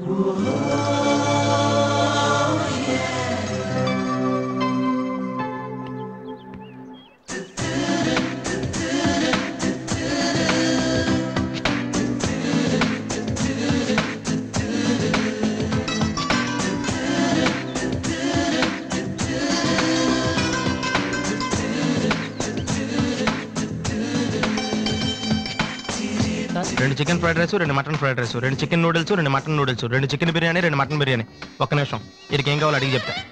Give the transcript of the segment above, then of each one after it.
రెండు chicken fried rice, రెండు mutton fried rice, రెండు చికెన్ నూడిల్స్, రెండు మటన్ నూడిల్స్, రెండు చికెన్ బిర్యానీ, రెండు మటన్ బిర్యానీ. ఒక్క నిమిషం, వీడికి ఏం కావాలో అడిగి చెప్తా.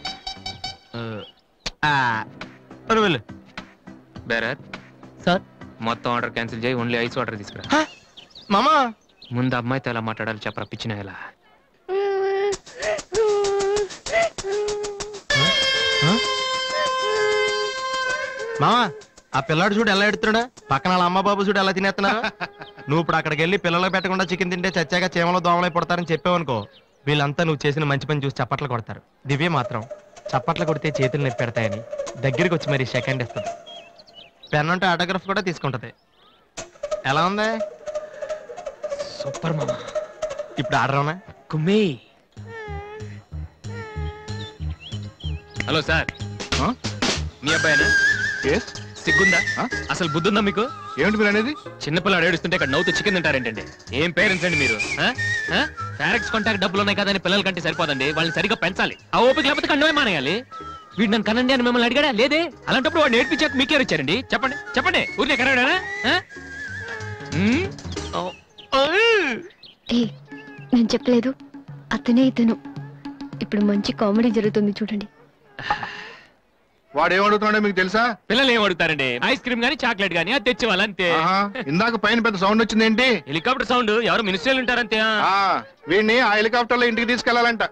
వెళ్ళు. బేరర్ సార్, మొత్తం ఆర్డర్ క్యాన్సిల్ చేయి, ఓన్లీ ఐస్ వాటర్ తీసుకురా. మామా, ముందు అమ్మాయితో ఎలా మాట్లాడాలి చెప్పరా పిచ్చిన ఎలా. మామా, ఆ పిల్లాడు చూడు ఎలా ఎడుతున్నాడా, పక్కన వాళ్ళ అమ్మ బాబు చూడు ఎలా తినేస్తున్నా. నువ్వు ఇప్పుడు అక్కడికి వెళ్ళి పిల్లలకు పెట్టకుండా చికెన్ తింటే చచ్చాక చీమలో దోమలై పడతారని చెప్పావనుకో, వీళ్ళంతా నువ్వు చేసిన మంచి పని చూసి చప్పట్లు కొడతారు. దివ్య మాత్రం చప్పట్లు కొడితే చేతులు నొప్పి పెడతాయని దగ్గరికి వచ్చి మరి సెకండ్ ఇస్తుంది. పెన్ అంటే ఆటోగ్రాఫ్ కూడా తీసుకుంటది. ఎలా ఉంది? సూపర్ మామా. ఇప్పుడు ఆర్డర్ అవునా? కుమ్మి. హలో సార్, మీ అబ్బాయినా? సిగ్గుందా? అసలు బుద్ధుందా మీకు? ఏమిటి మీరు అనేది? చిన్నపిల్లలు ఏడుస్తుంటే ఇక్కడ నవ్వుతూ చికెన్ తింటారేంటండి? ఏం పేరెంట్స్ అండి మీరు? ఫారెక్స్ కాంటాక్ట్ డబ్బులు ఉన్నాయి కదా అని పిల్లల కంటే సరిపోదండి, వాళ్ళని సరిగ్గా పెంచాలి. ఆ ఓపిక లేకపోతే కన్నమే మానేయాలి. వీడు నన్ను కనండి అని మిమ్మల్ని అడిగాడా? లేదే. అలాంటప్పుడు వాడు నేర్పించాక మీకే వచ్చారండి. చెప్పండి చెప్పండి, ఊరినే కనడానా? నేను చెప్పలేదు, అతనే ఇతను. ఇప్పుడు మంచి కామెడీ జరుగుతుంది చూడండి. వాడు ఏమడుగుతున్నాడో మీకు తెలుసా? పిల్లలు ఏం అడుగుతారండి? ఐస్ క్రీమ్ గానీ చాక్లెట్ గానీ అది తెచ్చేవాళ్ళు అంతే. ఇందాక పైన పెద్ద సౌండ్ వచ్చింది ఏంటి? Helicopter sound. ఎవరు మినిస్టర్లు ఉంటారంతే. వీడిని ఆ హెలికాప్టర్ లో ఇంటికి తీసుకెళ్లాలంట.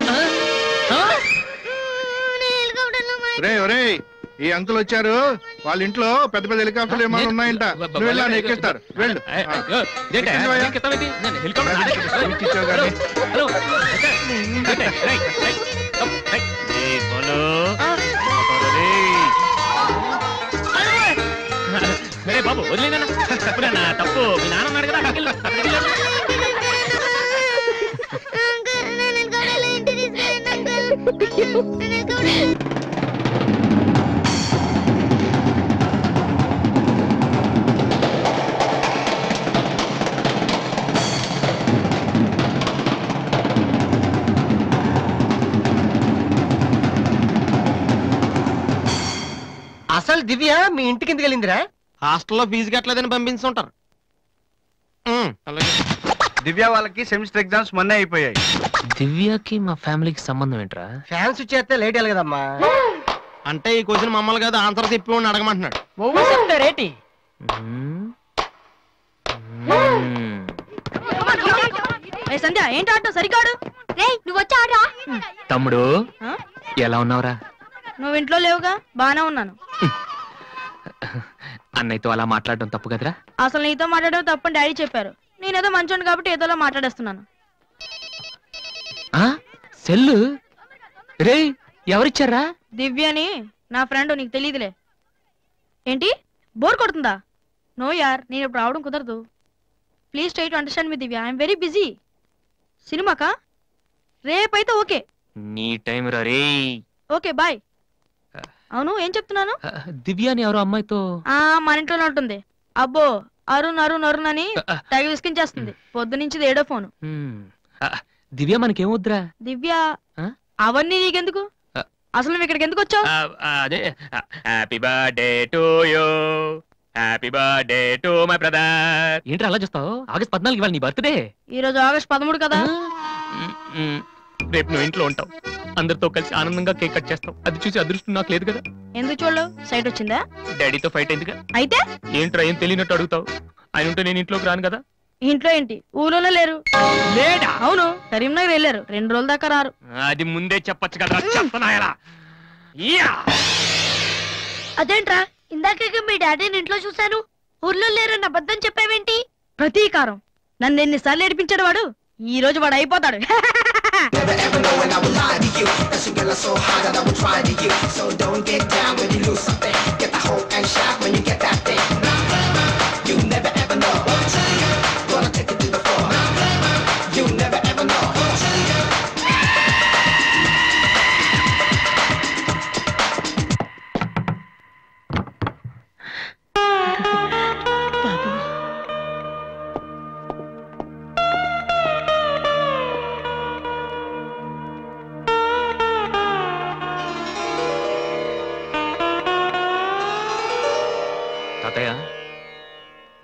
రే ఈ అంకుల్ వచ్చారు, వాళ్ళ ఇంట్లో పెద్ద పెద్ద హెలికాప్టర్లు ఏమైనా ఉన్నాయంట. వెళ్ళాను, ఎక్కిస్తారు. వెళ్ళు. బాబు వదిలేనా? తప్పు. మీ నాన్న ఉన్నాడు కదా. అసలు దివ్య మీ ఇంటికి ఎందుకు వెళ్ళిందిరా? హాస్టల్లో ఫీజు కట్టలేదని పంపించుంటారు. దివ్య వాళ్ళకి సెమిస్టర్ ఎగ్జామ్స్ మొన్న అయిపోయాయి. దివ్యకి మా ఫ్యామిలీకి సంబంధం ఏంట్రా? ఫ్యాన్స్ చేస్తే లేట్ అయ్యాలి కదమ్మా. అంటే ఈ క్వశ్చన్ మమ్మల్ని కాదు, ఆన్సర్ చెప్పి అడగమంటున్నాడు. చెప్తారేటి? సంధ్య ఏంటి ఆటో సరికాడు? నువ్వు వచ్చాడా? తమ్ముడు ఎలా ఉన్నావురా? నువ్వు ఇంట్లో లేవుగా. బానే ఉన్నాను. అన్నయ్యతో అలా మాట్లాడడం తప్పు కదరా? అసలు నీతో మాట్లాడడం తప్పని డాడీ చెప్పారు. నేనేదో మంచోడు కాబట్టి ఏదోలా మాట్లాడేస్తున్నాను. సెల్లు రే ఎవరిచ్చారా? దివ్యని, నా ఫ్రెండ్. నీకు తెలీదులే. ఏంటి బోర్ కొడుతుందా? నో యార్, నేను ఇప్పుడు రావడం కుదరదు. Please try to understand me Divya. I'm very busy. సినిమాకా? రేపైతే ఓకే. నీ టైం రా రే. Okay bye. అవును, ఏం చెప్తున్నాను? దివ్య అని ఎవరో అమ్మాయితో మన ఇంట్లోనే ఉంటుంది. అబ్బో, అరుణ్ అరుణ్ అరుణ్ అని తెగ విసికించేస్తుంది. పొద్దు నుంచి ఏడో ఫోను. దివ్య మనకేమొద్దురా? దివ్య అవన్నీ నీకెందుకు? అసలు నువ్వు ఇక్కడికి ఎందుకు వచ్చావు? అదే happy birthday to you, happy birthday to my brother. ఏంట్రా అలా చూస్తావు? ఆగస్ట్ 14 ఇవాళ నీ బర్త్డే. ఈ రోజు ఆగస్ట్ 13 కదా. రేపు నువ్వు ఇంట్లో ఉంటావు, అందరితో కలిసి ఆనందంగా కేక్ కట్ చేస్తావు. అది చూసి అదృష్టం నాకు లేదు కదా. ఎందుకు చూడలేవు? సైట్ వచ్చిందా? డాడీతో ఫైట్ అయిందిగా. అయితే ఏంట్రా ఏం తెలియనట్టు అడుగుతావు? ఆయన ఉంటే నేను ఇంట్లోకి రాను కదా. ఇంట్లో ఏంటి? ఊళ్ళోనే లేరు. లేడా? అవును, కరీంనగర్ వెళ్ళారు. 2 రోజుల దాకా రారు. అది ముందే చెప్పొచ్చు కదా. చెప్పనాయలా? అదేంట్రా, ఇందాక మీ డాడీని ఇంట్లో చూశాను, ఊర్లో లేరన్న అబద్ధం చెప్పావేంటి? ప్రతీకారం. నన్ను ఎన్నిసార్లు ఏడిపించాడు వాడు. ఈ రోజు వాడు అయిపోతాడు.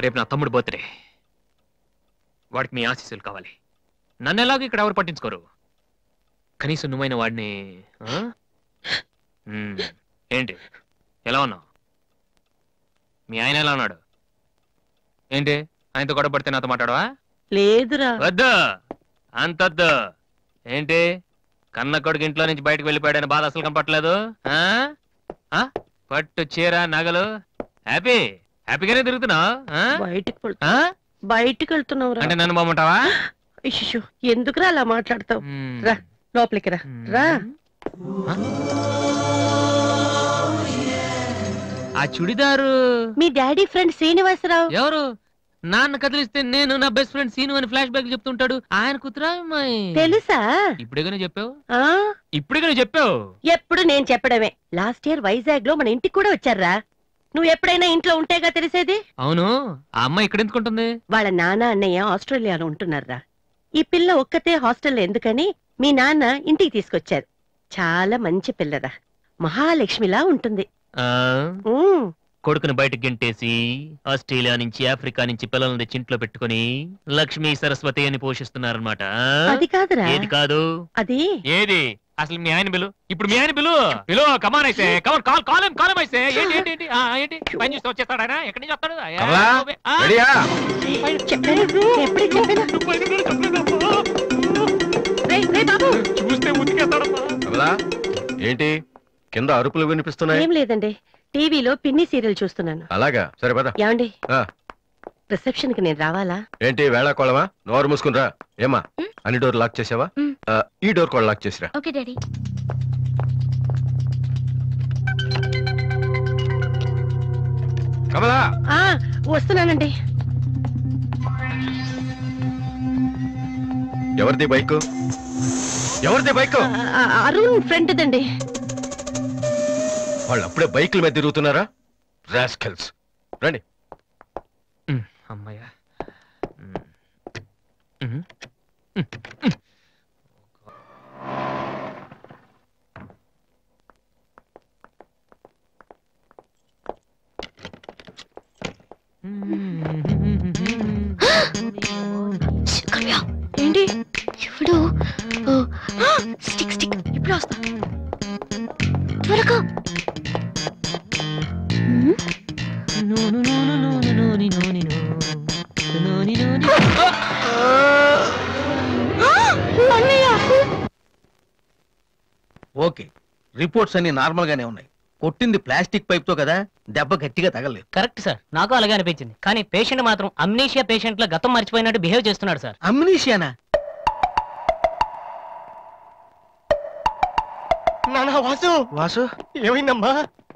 రేపు నా తమ్ముడు బర్త్డే. వాడికి మీ ఆశీస్సులు కావాలి. నన్ను ఎలాగో ఇక్కడ ఎవరు పట్టించుకోరు. కనీసం నువ్వైన వాడిని. ఏంటి ఎలా ఉన్నావు? మీ ఆయన ఎలా ఉన్నాడు? ఏంటి ఆయనతో గొడవ పడితే నాతో మాట్లాడవా? లేదురా. వద్దు, అంతొద్దు. ఏంటి కన్న కొడుకు ఇంట్లో నుంచి బయటకు వెళ్ళిపోయాడని బాధ అసలు కనపట్లేదు. పట్టు చీర నగలు హ్యాపీగానే తిరుగుతున్నావు. బయటికి వెళ్తున్నావు అంటే నన్ను బాగుంటావా? ఎందుకురా అలా మాట్లాడతావు? రా లోపలికి రా. రా. ఆ చుడిదారు మీ డాడీ ఫ్రెండ్ శ్రీనివాసరావు. ఎవరు? నాన్న కదిలిస్తే నేను నా బెస్ట్ ఫ్రెండ్ సీను అని ఫ్లాష్ బ్యాక్ చెప్తుంటాడు. ఆయన కూతురా అమ్మాయి? తెలుసా? ఇప్పుడేగానే చెప్పావు. ఇప్పుడేగానే చెప్పావు. ఎప్పుడు నేను చెప్పడమే. లాస్ట్ ఇయర్ వైజాగ్ లో మన ఇంటికి కూడా వచ్చారా. నువ్వు ఎప్పుడైనా ఇంట్లో ఉంటేగా తెలిసేది. అవును, ఆ అమ్మాయి ఇక్కడ ఎందుకుంటుంది? వాళ్ళ నాన్న అన్నయ్య ఆస్ట్రేలియాలో ఉంటున్నారా. ఈ పిల్ల ఒక్కతే హాస్టల్లో ఎందుకని మీ నాన్న ఇంటికి తీసుకొచ్చారు. చాలా మంచి పిల్లరా, మహాలక్ష్మిలా ఉంటుంది. కొడుకుని బయటకు గెంటేసి ఆస్ట్రేలియా నుంచి ఆఫ్రికా నుంచి పిల్లల్ని తెచ్చి ఇంట్లో పెట్టుకుని లక్ష్మీ సరస్వతి అని పోషిస్తున్నారన్నమాట. అది కాదురా. ఏది కాదు? అది ఏది అసలు? మీ ఆయన బిలు. ఇప్పుడు మీ ఆయన బిలు కమాన్ అయితే కాలం అయితే ఏంటి పని చూస్తే వచ్చేస్తాడు ఆయన. ఎక్కడి నుంచి వస్తాడు? చూస్తే ఉతికేస్తాడమ్మా. ఏంటి కింద అరుపులు వినిపిస్తున్నాయి? ఏం లేదండి, టీవీలో పిన్ని సీరియల్ చూస్తున్నాను. అలాగా, సరే పద. ఏమండి రిసెప్షన్ కి నేను రావాలా? ఏంటి వేళ కోళమా? నోరు మూసుకుని రా. ఏమా అన్ని డోర్ లాక్ చేసావా? ఈ డోర్ కూడా లాక్ చేసిరా. Okay daddy. కమలా వస్తున్నానండి. ఎవరిది బైక్? ఎవరిది బైక్? అరుణ్ ఫ్రెండ్ దండి. వాళ్ళు అప్పుడే బైకుల మీద తిరుగుతున్నారా? రాస్కల్స్. రండి. అమ్మయ్యా. ఏంటి ఇప్పుడు స్టిక్ ఇప్పుడు వస్తా త్వరగా. ఓకే, రిపోర్ట్స్ అన్ని నార్మల్ గానే ఉన్నాయి. కొట్టింది ప్లాస్టిక్ పైప్ తో కదా, దెబ్బ గట్టిగా తగలేదు. కరెక్ట్ సార్, నాకు అలాగే అనిపించింది. కానీ పేషెంట్ మాత్రం అమ్నీషియా పేషెంట్ లా గతం మర్చిపోయినట్టు బిహేవ్ చేస్తున్నాడు సార్. అమ్నీషియానా? వాసు వాసు ఏమైందమ్మా?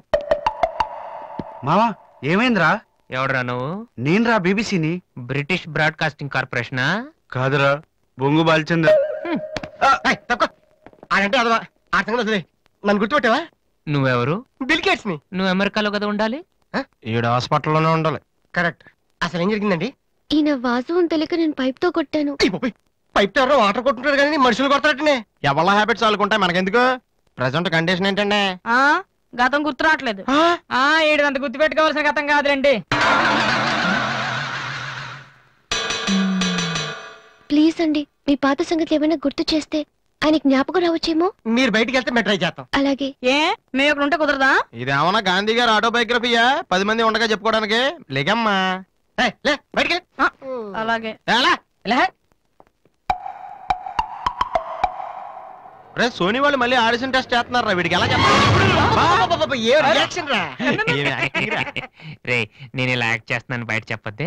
మావా ఏమైందిరా? ఎవడరా నువ్వు? నేనురా, బీబీసీని. British broadcasting కార్పొరేషనా? కాదురా, బొంగు బాల్చందర్. అంటే అదవా ఆ సంగతి వదిలే. నన్ను గుర్తుపెట్టావా? నువ్వెవరు? బిల్ గేట్స్ ని. నువ్వు అమెరికాలో కదా ఉండాలి. ఈడ హాస్పిటల్లోనే ఉండాలి. కరెక్ట్. అసలు ఏం జరిగిందండి? ఈయన వాసు అని తెలియక నేను పైప్ తో కొట్టాను. పైప్ తో ఎవరో వాటర్ కొట్టుకుంటారు కానీ మనుషులు కొడతారటనే. ఎవళ్ళ హ్యాబిట్స్ వాళ్ళకుంటాయి, మనకెందుకు? ప్రెసెంట్ కండిషన్ ఏంటండి? గతం గుర్తు రావట్లేదు. ఏడంత గుర్తు పెట్టుకోవాల్సిన గతం కాదులేండి. ప్లీజ్ అండి, మీ పాత సంగతి ఏమైనా గుర్తు చేస్తే ఆయనకి జ్ఞాపకం రావచ్చేమో. మీరు బయటికి వెళ్తే మేము ట్రై చేస్తాం. అలాగే. ఏ మేము ఇక్కడ ఉంటే కుదరదా? ఇదేమన్నా గాంధీ గారు ఆటోబయోగ్రఫీయా? 10 మంది ఉండగా చెప్పుకోవడానికి? లేకమ్మా బయటికి. అలాగే. సోనీ వాళ్ళు మళ్ళీ ఆడిషన్ టెస్ట్ చేస్తున్నారా? వీడికి ఎలా చెప్పాలి? రే, నేను ఇలా యాక్ట్ చేస్తున్నాను బయట చెప్పొద్దే.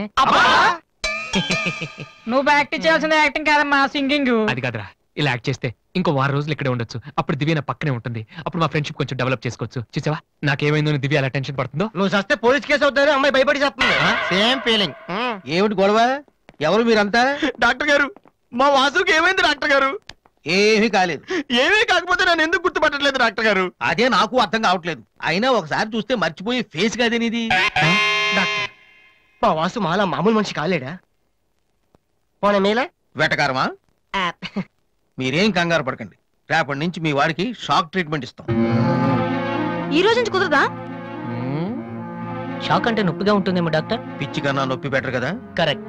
నువ్వు యాక్టింగ్ చేయాల్సింది యాక్టింగ్ కాదమ్మా, సింగింగ్. అది కాదురా, ఇలా యాక్ట్ చేస్తే ఇంకో 6 రోజులు ఇక్కడే ఉండొచ్చు. అప్పుడు దివ్య నా పక్కనే ఉంటుంది. అప్పుడు మా ఫ్రెండ్షిప్ కొంచెం డెవలప్ చేసుకోవచ్చు. చూసావా నాకేమైందో దివ్య అలా టెన్షన్ పడుతుందో? నువ్వు చస్తే పోలీస్ కేసు అవుతారు. అమ్మాయి భయపడి చేస్తుంది. Same feeling. ఏమిటి గొడవ? ఎవరు మీరంతా? డాక్టర్ గారు, మా వాసుకి ఏమైంది డాక్టర్ గారు? ఏమీ కాలేదు. ఏమీ కాకపోతే నన్ను ఎందుకు గుర్తుపట్టట్లేదు డాక్టర్ గారు? అదే నాకు అర్థం కావట్లేదు. అయినా ఒకసారి చూస్తే మర్చిపోయి ఫేస్ కాదేనిది. డాక్టర్, మా వాసు మాలా మామూలు మనిషి కాలేడా? పోన మేలా వెటకారమా? మీరేం కంగారు పడకండి. రేపటి నుంచి మీ వాడికి షాక్ ట్రీట్మెంట్ ఇస్తాం. ఈ రోజు నుంచి కుదరదా? షాక్ అంటే నొప్పిగా ఉంటుందేమో డాక్టర్. పిచ్చి కన్నా నొప్పి బెటర్ కదా. కరెక్ట్.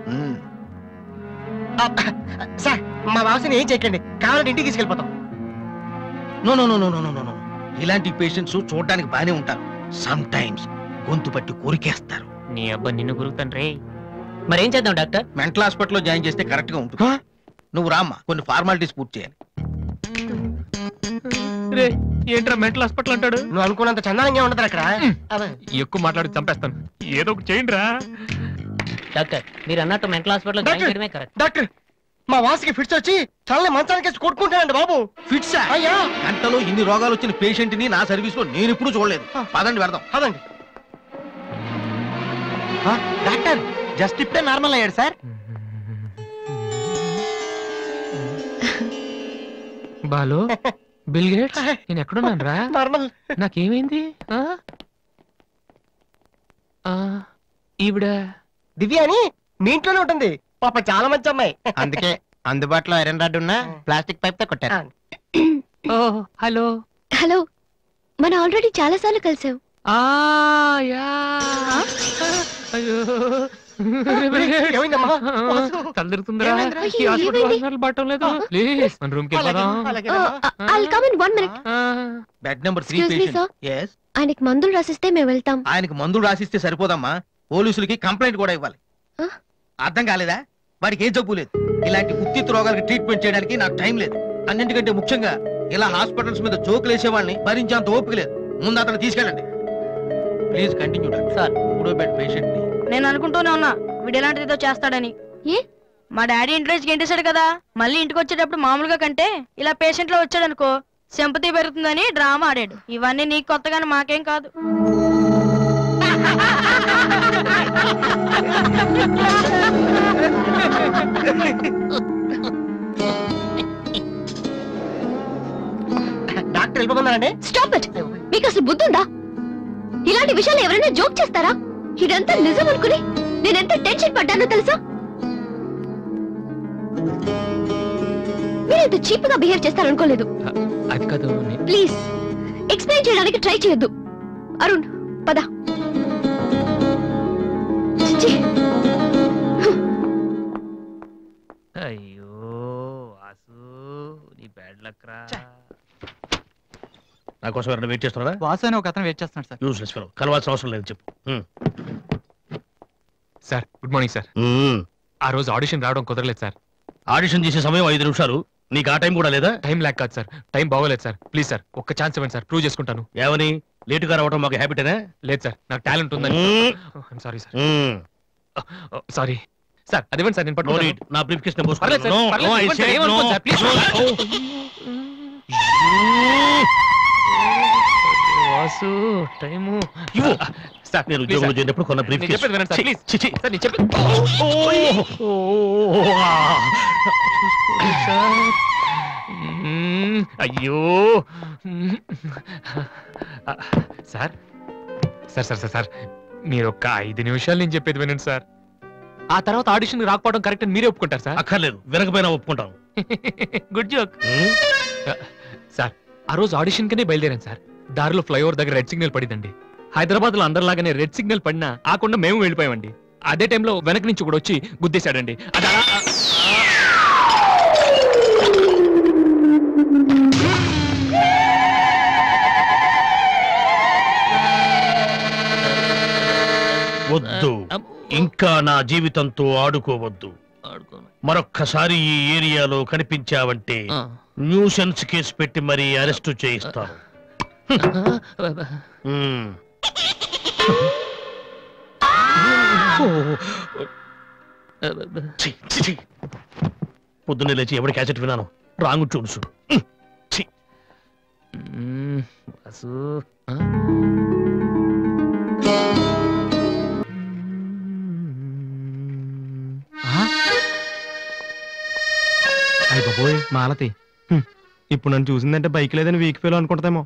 సార్ మా వాసుని ఏం చేయకండి, కావాలంటే ఇంటికి తీసుకెళ్ళిపోతాం. No no no no no no no ఇలాంటి పేషెంట్స్ చూడడానికి బానే ఉంటారు, సమ్ టైమ్స్ గొంతు పట్టి కోరికేస్తారు. నీ అబ్బా నిన్ను గురుకుతాను. మరేం చేద్దాం డాక్టర్? మెంటల్ హాస్పిటల్లో జాయిన్ చేస్తే కరెక్ట్ గా ఉంటుంది. నువ్వు రామ్మా, కొన్ని ఫార్మాలిటీస్ పూర్తి చేయాలి. ఏంట్రా మెంటల్ హాస్పిటల్ అంటాడు? నువ్వు అనుకున్నంత చందానంగా ఉండదు అక్కడ. ఎక్కువ మాట్లాడి చంపేస్తాను. ఏదో ఒకటి చేయండి రా. డాక్టర్ మీరు అన్నట్టు మెంటల్ హాస్పిటల్ జాయిన్ చేయడమే కరెక్ట్. డాక్టర్ మా వాసుకి ఫిట్స్ వచ్చి తలని మంచానికి కొట్టుకుంటానండి బాబు. ఫిట్స్ అయ్యా, గంటలో ఇన్ని రోగాలు వచ్చిన పేషెంట్ ని నా సర్వీస్ లో నేను ఇప్పుడు చూడలేదు. పదండి వెళ్దాం. పదండి. డాక్టర్ జస్ట్ ఇప్పుడే నార్మల్ అయ్యాడు సార్. బాలు, బిల్ గేట్స్, నేను ఎక్కడున్నాను రా? నార్మల్. నాకేమైంది? ఈవిడ దివ్య అని మీ ఇంట్లోనే ఉంటుంది పాప, చాలా మంచి అమ్మాయి. అందుకే అందుబాటులో ఐరన్ రాడ్ ఉన్న ప్లాస్టిక్ పైప్ తో కొట్టారు. హలో హలో, మనం ఆల్రెడీ చాలా సార్లు కలిసాం. తలదిరుతుందిరా. పట్టం లేదు. ప్లీజ్ మన రూమ్ కి బెడ్ నెంబర్ 3 పేషెంట్. yes ఆయనకి మందులు రాసిస్తే మేము వెళ్తాం. ఆయనకి మందులు రాసిస్తే సరిపోదమ్మా, పోలీసులకి కంప్లైంట్ కూడా ఇవ్వాలి. అర్థం కాలేదా? వాడికి ఏం జబ్బు లేదు. ఇలాంటి ఉత్తిత్ రోగాలకి ట్రీట్మెంట్ చేయడానికి నాకు టైం లేదు. అన్నింటికంటే ముఖ్యంగా ఇలా హాస్పిటల్స్ మీద జోకులు వేసే వాళ్ళని భరించేంత ఓపిక లేదు. ముందు అతను తీసుకెళ్ళండి. Please continue doctor. సార్ 3వ బెడ్ పేషెంట్ ని నేను అనుకుంటూనే ఉన్నా వీడు ఎలాంటిదో చేస్తాడని. మా డాడీ ఇంట్రెస్ట్ గెంటేశాడు కదా, మళ్ళీ ఇంటికి వచ్చేటప్పుడు మామూలుగా కంటే ఇలా పేషెంట్ లో వచ్చాడు అనుకో సింపతి పెరుగుతుందని డ్రామా ఆడాడు. ఇవన్నీ నీకు కొత్తగానే మాకేం కాదు. డాక్టర్ వెళ్ళిపోతున్నారండి. Stop it. మీకు అసలు బుద్ధి ఉందా? ఇలాంటి విషయాలు ఎవరైనా జోక్ చేస్తారా? ఇదంతా నిజం అనుకుని నేనెంత టెన్షన్ పడ్డానో తెలుసా? మీరు ఇంత చీప్ గా బిహేవ్ చేస్తారనుకోలేదు. అది కాదు. ప్లీజ్ ఎక్స్ప్లెయిన్ చేయడానికి ట్రై చేయొద్దు. అరుణ్ పద. అయ్యో వాసు, నీ బ్యాడ్ లక్ రా. నా కోసం ఎవరైనా వెయిట్ చేస్తున్నారా? వాసు అని ఒక అతను వెయిట్ చేస్తున్నాడు సార్. యూస్లెస్ ఫెలో, కలవాల్సిన అవసరం లేదు. చెప్పు. Sir good morning sir. ఆ రోజు ఆడిషన్ రావడం కుదరలేదు సార్. ఆడిషన్ చేసే సమయం 5 నిమిషాలు, నీకు ఆ టైం కూడా లేదా? టైం ల్యాక్ కాదు సార్, టైం బాగోలేదు సార్. ప్లీజ్ సార్ ఒక్క ఛాన్స్ ఇవ్వండి సార్, ప్రూవ్ చేసుకుంటాను. ఏమని? లేటుగా రావడం మాకు హ్యాబిటేనా? లేదు సార్, నాకు టాలెంట్ ఉందని. Sorry sir, sorry sir. అదేవండి సార్, నేను పట్టుకోలేదు. నా briefcase Vasu time sir, నేను ఉద్యోగంలో చేరినప్పుడు కొన్న బ్రీఫ్ కేస్. చెప్పేది వినండి సార్, ప్లీజ్. సార్ నేను చెప్పేది అయ్యో sir sir sir sir sir మీరు ఒక్క 5 నిమిషాలు నేను చెప్పేది వినండి సార్. ఆ తర్వాత ఆడిషన్ రాకపోవడం కరెక్ట్ అని మీరే ఒప్పుకుంటారు సార్? అక్కర్లేదు, వినకపోయినా ఒప్పుకుంటాను. Good joke sir. ఆ రోజు ఆడిషన్ కనే బయలుదేరాను సార్. దారిలో ఫ్లైఓవర్ దగ్గర రెడ్ సిగ్నల్ పడిందండి. హైదరాబాద్ లో అందరిలాగానే రెడ్ సిగ్నల్ పడినా ఆకుండా మేము వెళ్ళిపోయామండి. అదే టైంలో వెనక నుంచి కూడా వచ్చి గుద్దేశాడండి. అది వద్దు, ఇంకా నా జీవితంతో ఆడుకోవద్దు. మరొక్కసారి ఈ ఏరియాలో కనిపించావంటే న్యూసెన్స్ కేసు పెట్టి మరీ అరెస్టు చేయిస్తాను. పొద్దున్నే లేచి ఎవరి క్యాసెట్ విన్నాను? Wrong tunes. అయ్య బాబోయ్ మాలతి, ఇప్పుడు నన్ను చూసిందంటే బైక్ లేదని వీక్ ఫీల్ అనుకుంటామో.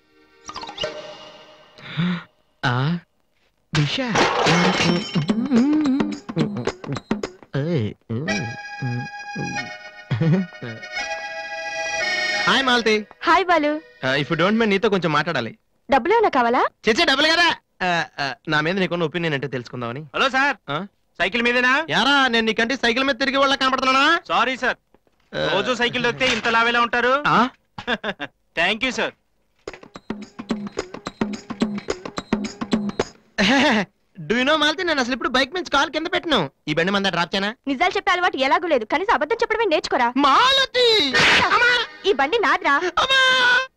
Hi Malathi. Hi Balu. If you don't mind నీతో కొంచెం మాట్లాడాలి. డబ్బులు ఏమైనా కావాలా? చేసే డబ్బులు కదా. నా మీద నీకున్న ఒపీనియన్ అంటే తెలుసుకుందామని. హలో సార్, సైకిల్ మీదేనా? యారా నేను నీకంటే సైకిల్ మీద తిరిగి వాళ్ళ కనపడుతున్నానా? సారీ సార్, రోజు సైకిల్ దొక్కితే ఇంత లావేలా ఉంటారు. Thank you sir. Do you know Malathi, నేను అసలు ఇప్పుడు బైక్ మీద కాల్ కింద పెట్టను. ఈ బండి మంద డ్రాప్ చేయనా? నిజాలు చెప్పే అలవాటు ఎలాగూ లేదు, కనీసం అబద్ధం చెప్పడమే నేర్చుకోరా. మాలతి ఈ బండి నాదిరా.